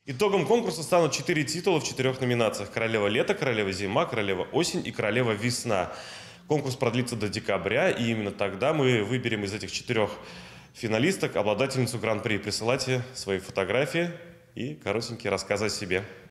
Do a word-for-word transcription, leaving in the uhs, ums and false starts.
Итогом конкурса станут четыре титула в четырех номинациях: «Королева лета», «Королева зима», «Королева осень» и «Королева весна». Конкурс продлится до декабря, и именно тогда мы выберем из этих четырех финалисток обладательницу гран-при. Присылайте свои фотографии и коротенькие рассказы о себе.